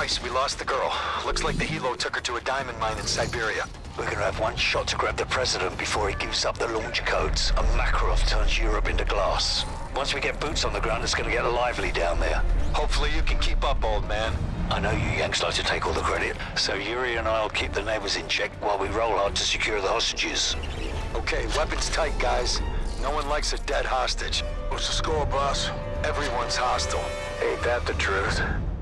Nice, we lost the girl. Looks like the helo took her to a diamond mine in Siberia. We're gonna have one shot to grab the president before he gives up the launch codes, and Makarov turns Europe into glass. Once we get boots on the ground, it's gonna get lively down there. Hopefully you can keep up, old man. I know you Yanks like to take all the credit, so Yuri and I'll keep the neighbors in check while we roll hard to secure the hostages. Okay, weapons tight, guys. No one likes a dead hostage. What's the score, boss? Everyone's hostile. Ain't that the truth?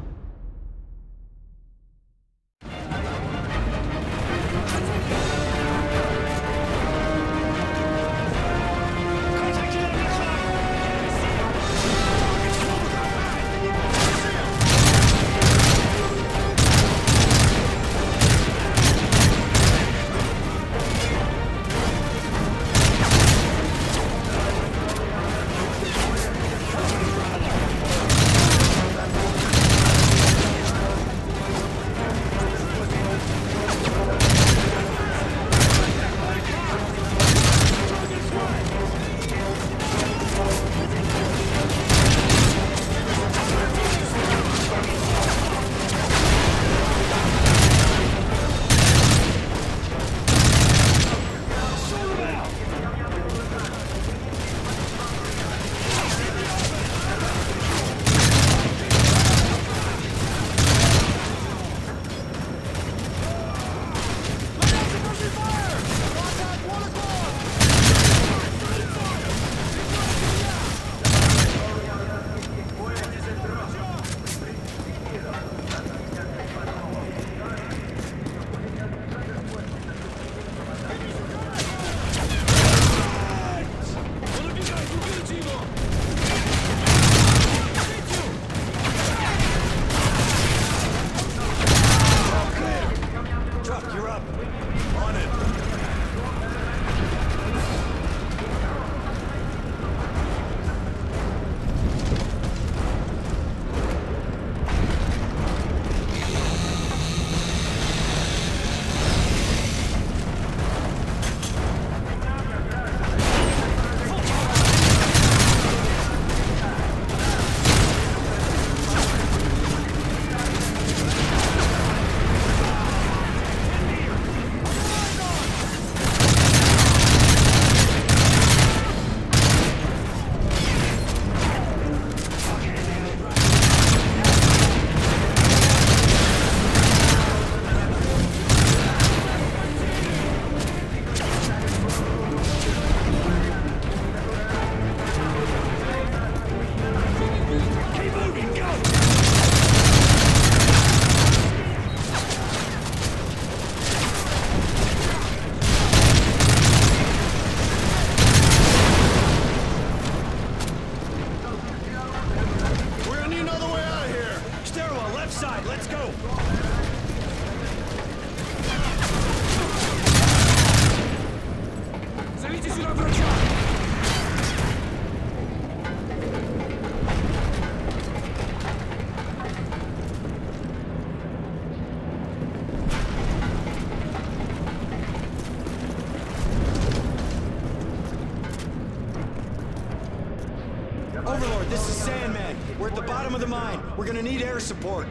Overlord, this is Sandman. We're at the bottom of the mine. We're gonna need air support.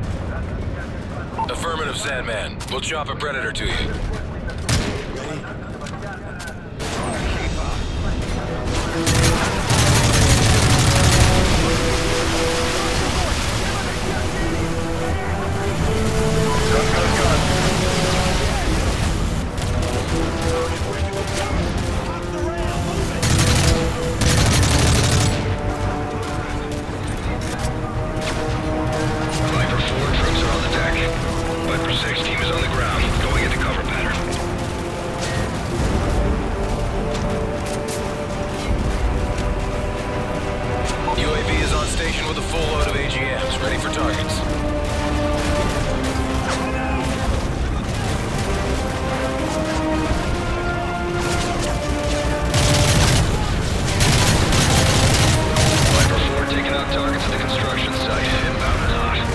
Affirmative, Sandman. We'll chop a Predator to you. Ready? With a full load of AGMs, ready for targets. Viper 4 taking out targets at the construction site. Inbound and hot.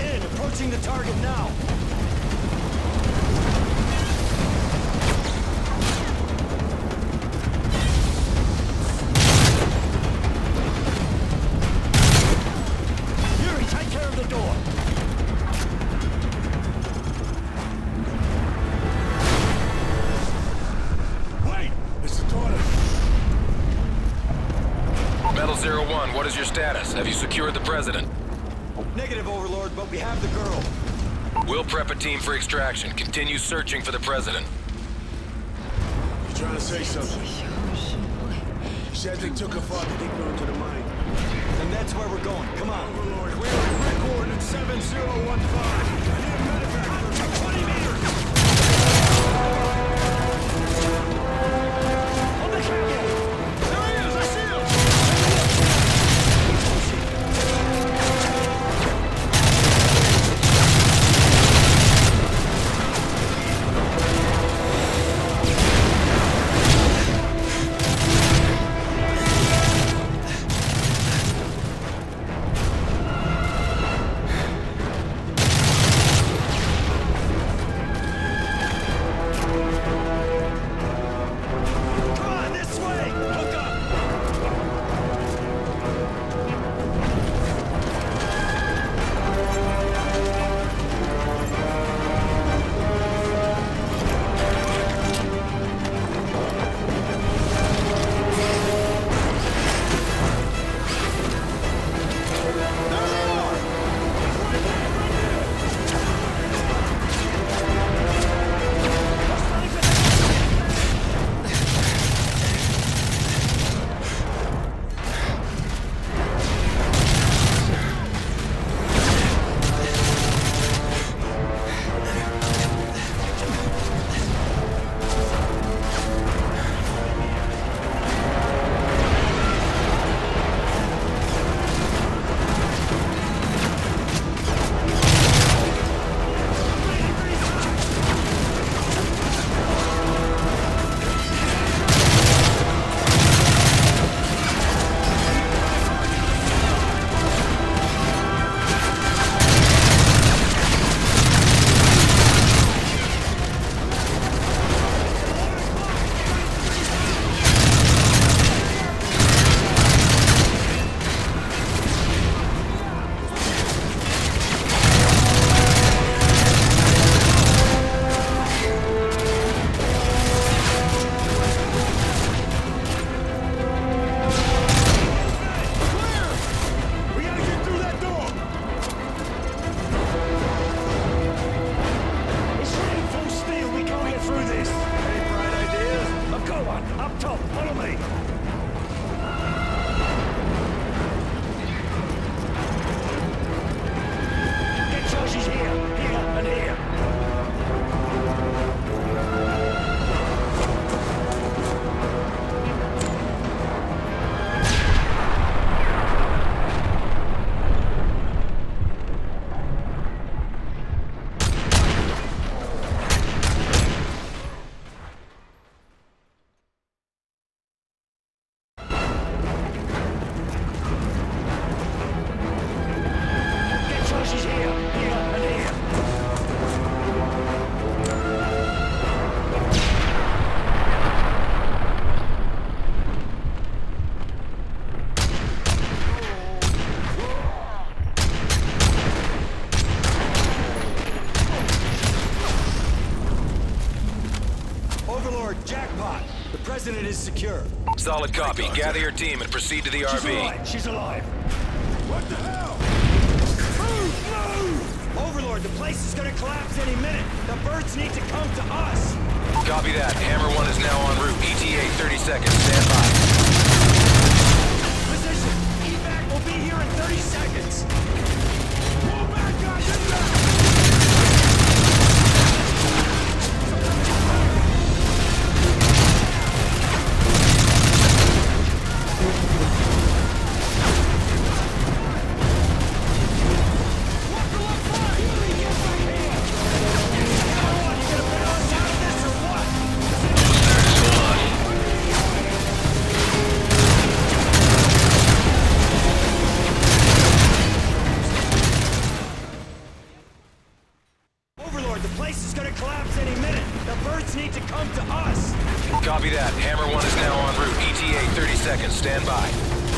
in, approaching the target now. Yuri, take care of the door. Wait! It's the daughter. Metal 01, what is your status? Have you secured the president? Negative, Overlord, but we have the girl. We'll prep a team for extraction. Continue searching for the president. You trying to say something? He said they took her father deeper into the mine. And that's where we're going. Come on. Overlord, we're at red coordinate 7015. I need a medevac. 20 meters! On the cabin! There he is! I see him! president is secure. Solid copy. Gather your team and proceed to the RV. She's alive. She's alive. What the hell? Move! Move! Overlord, the place is gonna collapse any minute. The birds need to come to us. Copy that. Hammer 1 is now en route. ETA 30 seconds. Stand by. Position. Evac will be here in 30 seconds. Pull back, guys! In back! Overlord, the place is gonna collapse any minute. The birds need to come to us. Copy that. Hammer 1 is now en route. ETA 30 seconds. Stand by.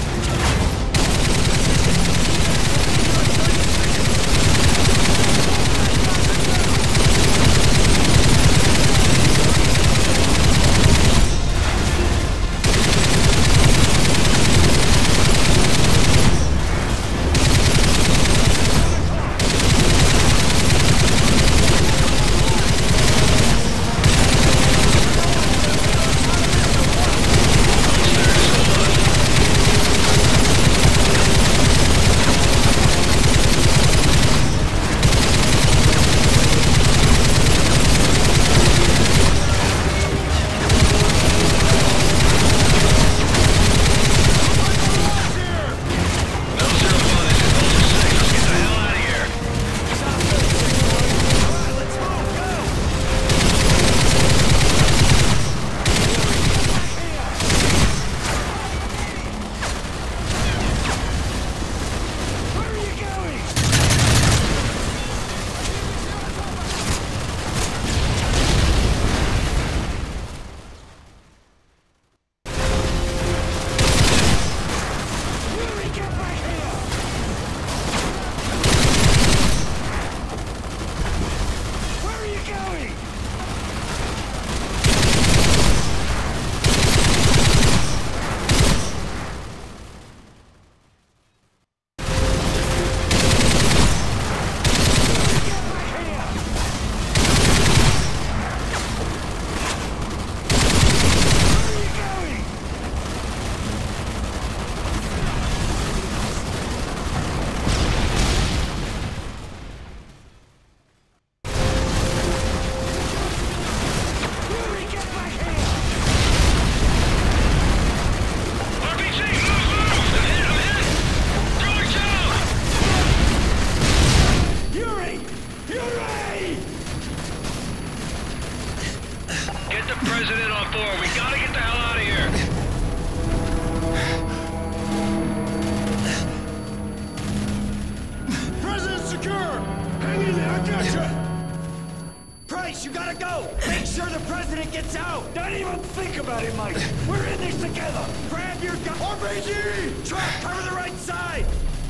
You gotta go! Make sure the president gets out! Don't even think about it, Mike! We're in this together! Grab your gun! RPG! Truck, cover the right side!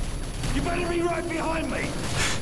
You better be right behind me!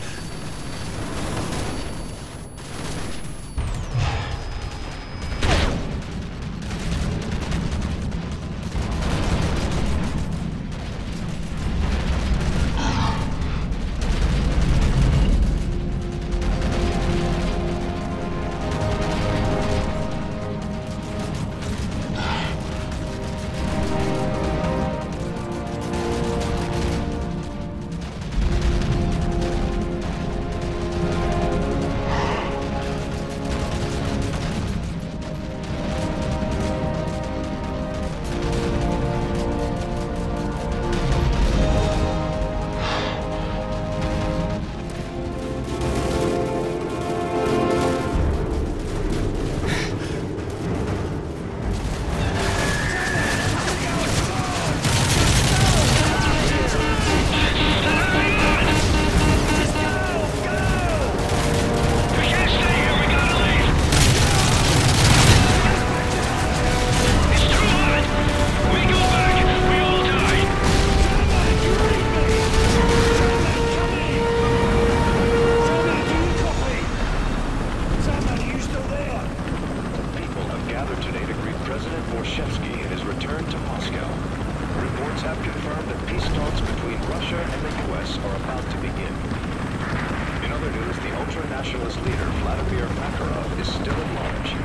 ultra-nationalist leader Vladimir Makarov is still at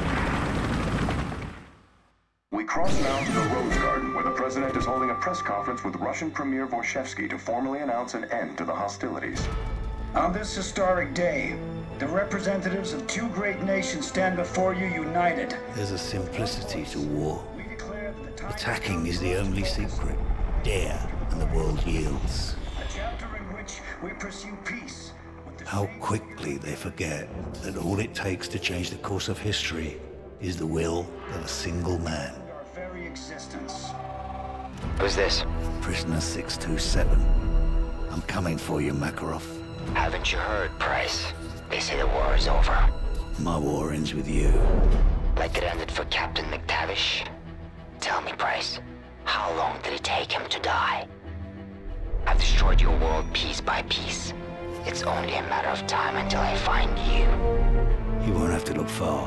large. We cross now to the Rose Garden, where the president is holding a press conference with Russian Premier Vorshevsky to formally announce an end to the hostilities. On this historic day, the representatives of two great nations stand before you united. There's a simplicity to war. Attacking is the only secret. Dare, and the world yields. A chapter in which we pursue peace. How quickly they forget that all it takes to change the course of history is the will of a single man. Our very existence. Who's this? Prisoner 627. I'm coming for you, Makarov. Haven't you heard, Price? They say the war is over. My war ends with you. Like it ended for Captain McTavish. Tell me, Price, how long did it take him to die? I've destroyed your world piece by piece. It's only a matter of time until I find you. You won't have to look far.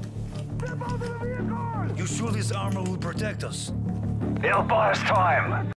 You sure this armor will protect us? It'll buy us time.